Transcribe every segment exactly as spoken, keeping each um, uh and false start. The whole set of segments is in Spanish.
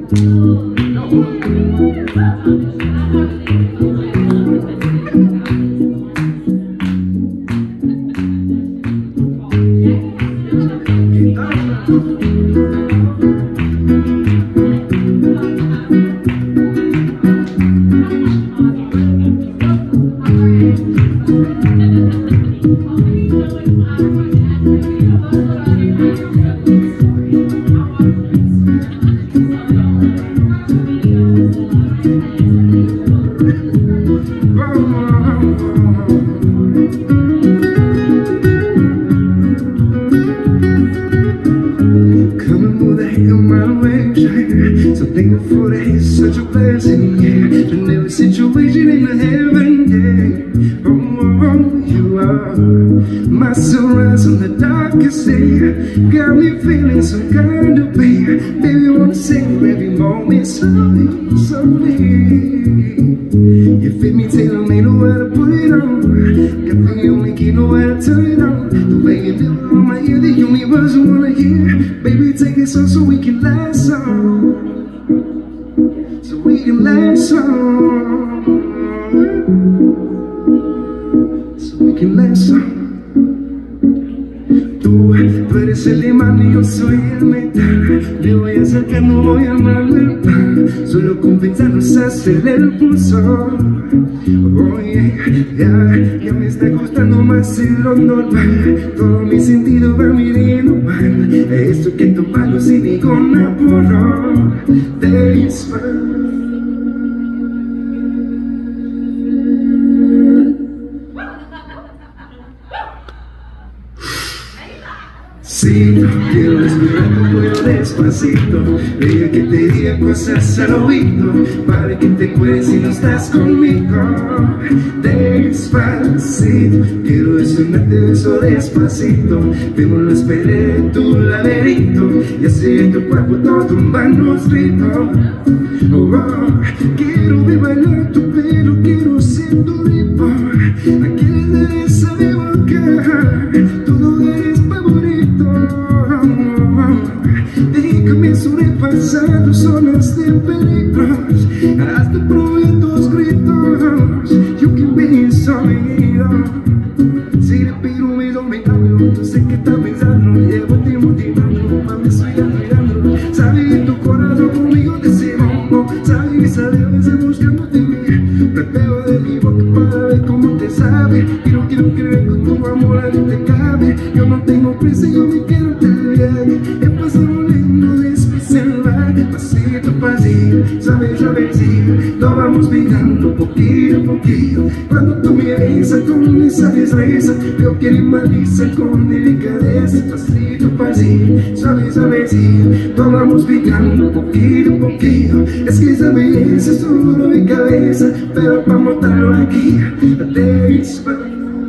So thankful for that it's such a blessing, yeah. In every situation in the heaven, yeah. Oh, oh, oh, you are my sunrise on the darkest day. Got me feeling some kind of way. Baby, I wanna sing every moment slowly, slowly. You fit me, tailor-made, know how to put it on. Got the only key, know how to turn it on. The way you do it on my ear, the universe wanna hear. Baby, take it so so we can last on. So we can last on. So we can last on. Tú, tú eres el imán y yo soy el metal. Me voy a acercar, no voy a maltratar. Solo con pensarnos hacerle el pulso. Oh yeah, yeah, ya me está costando más de lo normal. Todo mi sentido va midiendo mal. Esto que tomarlo sin ningún apuro. Después sí, quiero respirar tu cuello despacito. Deja que te diga cosas al oído, para que te acuerdes si no estás conmigo. Despacito, quiero desnudarte beso despacito. Vemos la espera de tu laberinto y hacer tu cuerpo todo un manuscrito. Oh, oh, quiero ver bailar tu pelo, quiero ser tu ritmo. Aquí le daré esa mi boca, todo eres favorito. Déjame sobrepasar tus zonas de peligros. Haz tu prueba tus gritos. You can be sonido. Si le pido mi dominado, yo sé que estás pensando. Llevo tiempo motivando, mami, estoy admirando. Sabes que tu corazón conmigo te se bombo. Sabes que sale a veces buscándote bien. Me pego de mi boca para ver cómo te sabe. Quiero, quiero creer con tu amor a ti te cabe. Yo no tengo prisa, yo me quiero te viaje. He pasado lindo después en la pasito, pasito, sabes, sabes, sí. Lo vamos pegando poquito a poquito. Cuando tú me besas con esa destreza, veo que eres maliza con delicadeza. Pasito, pasito, sabes, sabes, sí. Lo vamos pegando poquito a poquito. Es que esa belleza es un dolor de cabeza, pero para montarlo aquí, despacito.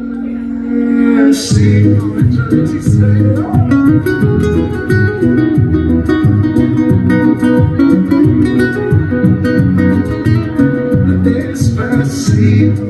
Despacito.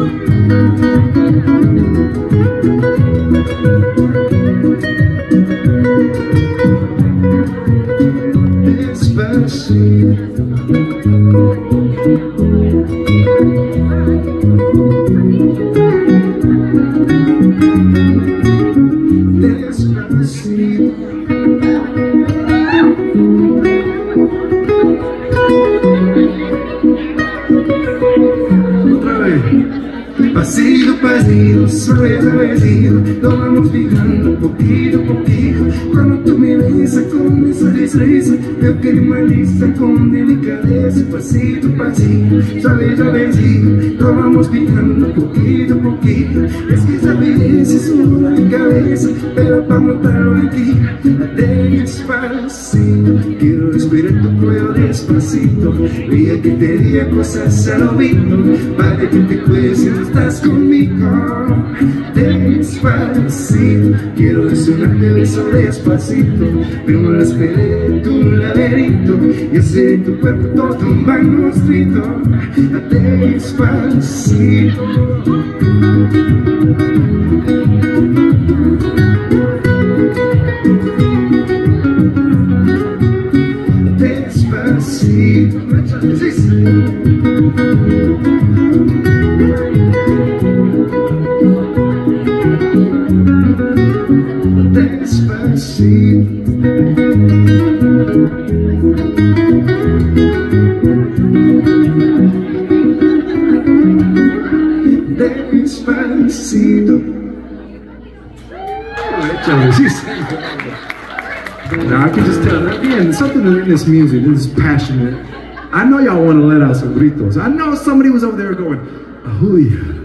Otra vez. Pasito, pasito, suave, suavecito. Lo vamos fijando poquito a poquito. Cuando tú me besas con esa destreza, veo que eres maliza con delicadeza. Pasito, pasito, suave, suavecito. Lo vamos fijando poquito a poquito. Es que esa belleza es un dolor de cabeza, pero para montarlo aquí, despacito. Quiero respirar tu cuello despacito. Deja que te diga cosas al oído, para que te acuerdes si no estás conmigo. Despacito, quiero desnudarte beso despacito. Vemos la espera de tu laberinto y hacer tu cuerpo todo un manuscrito. Despacito. Despacito. Despacito, sí, sí. Despacito. Now I can just tell, again, something in this music, this is passionate. I know y'all want to let out some gritos. I know somebody was over there going, oh yeah.